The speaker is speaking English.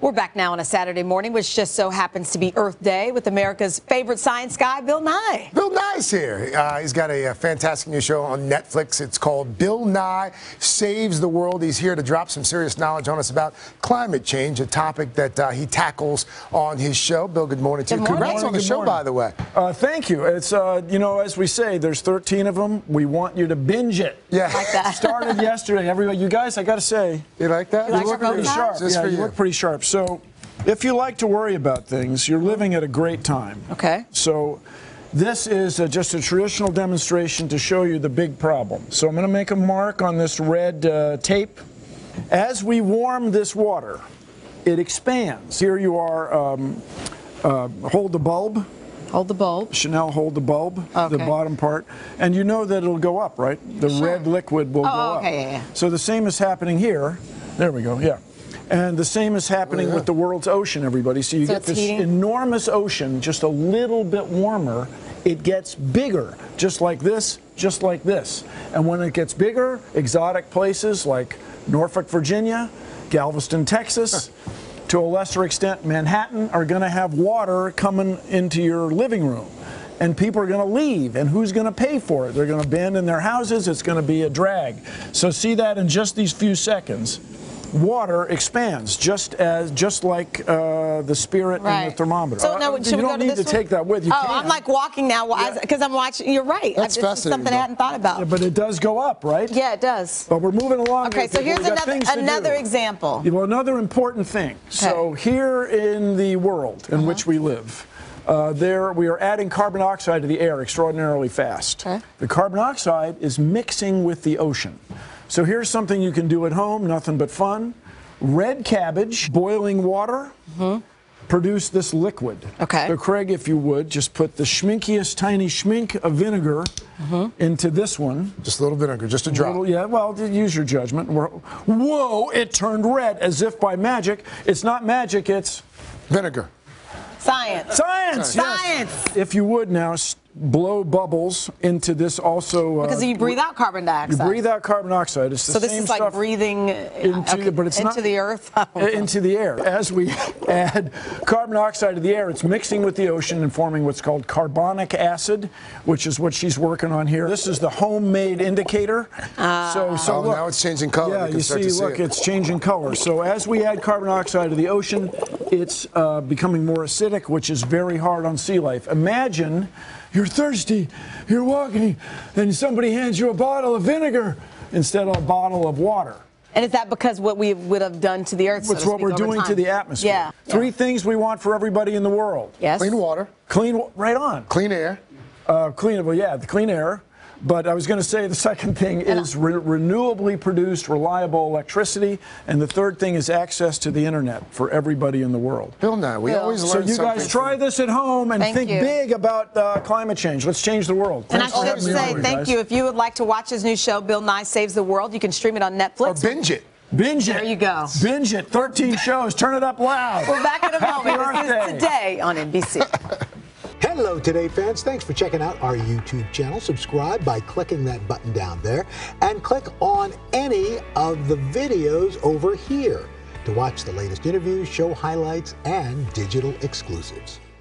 We're back now on a Saturday morning, which just so happens to be Earth Day, with America's favorite science guy, Bill Nye. Bill Nye's here. He's got a fantastic new show on Netflix. It's called Bill Nye Saves the World. He's here to drop some serious knowledge on us about climate change, a topic that he tackles on his show. Bill, good morning to you. Congrats on the show, by the way. Thank you. It's, you know, as we say, there's 13 of them. We want you to binge it. Yeah. Like that. Started yesterday. Everybody, you guys, I got to say. You like that? You like look pretty sharp. Yeah, you look pretty sharp. So, if you like to worry about things, you're living at a great time. Okay. So, this is just a traditional demonstration to show you the big problem. So, I'm going to make a mark on this red tape. As we warm this water, it expands. Here you are. Hold the bulb. Hold the bulb. Chanel, hold the bulb, Okay. the bottom part. And you know that it'll go up, right? The red liquid will go up. Okay, yeah. So the same is happening here. There we go, yeah. And the same is happening with the world's ocean, everybody. So you get this enormous ocean, just a little bit warmer. It gets bigger, just like this, just like this. And when it gets bigger, exotic places like Norfolk, Virginia, Galveston, Texas, to a lesser extent, Manhattan, are going to have water coming into your living room. And people are going to leave. And who's going to pay for it? They're going to abandon their houses. It's going to be a drag. So see that in just these few seconds. Water expands, just like the spirit in the thermometer. So now, should you we go don't to need this to take that with you. I'm like walking now because I'm watching. You're right. That's this is something I hadn't thought about. Yeah, but it does go up, right? Yeah, it does. But we're moving along. Okay, so here's another example. Well, another important thing. Okay. So here in the world in which we live, we are adding carbon dioxide to the air extraordinarily fast. Okay. The carbon dioxide is mixing with the ocean. So here's something you can do at home, nothing but fun. Red cabbage, boiling water, produce this liquid. Okay. So Craig, if you would, just put the schminkiest tiny schmink of vinegar into this one. Just a little vinegar, just a drop. Yeah, well, use your judgment. Whoa, it turned red as if by magic. It's not magic, it's vinegar. Science. Science. Science. Yes. If you would now blow bubbles into this also. Because you breathe out carbon dioxide. You breathe out carbon dioxide. It's the so this same is like stuff breathing but it's into the earth? Into the air. As we add carbon dioxide to the air, it's mixing with the ocean and forming what's called carbonic acid, which is what she's working on here. This is the homemade indicator. So look, now it's changing color. Yeah, you see, look, it's changing color. So as we add carbon dioxide to the ocean, it's becoming more acidic, which is very hard on sea life. Imagine you're thirsty, you're walking, and somebody hands you a bottle of vinegar instead of a bottle of water. And is that because what we would have done to the earth? It's what we're doing to the atmosphere. Yeah. Three things we want for everybody in the world. Yes. Clean water. Right on. Clean air. The clean air. But I was going to say the second thing is renewably produced, reliable electricity, and the third thing is access to the internet for everybody in the world. Bill Nye, we always learn something. So you guys try this at home and think big about climate change. Let's change the world. And I should say thank you. If you would like to watch his new show, Bill Nye Saves the World, you can stream it on Netflix. Or binge it. Binge it. There you go. Binge it. 13 shows. Turn it up loud. We're back in a moment. This is Today on NBC. Hello, Today fans. Thanks for checking out our YouTube channel. Subscribe by clicking that button down there and click on any of the videos over here to watch the latest interviews, show highlights, and digital exclusives.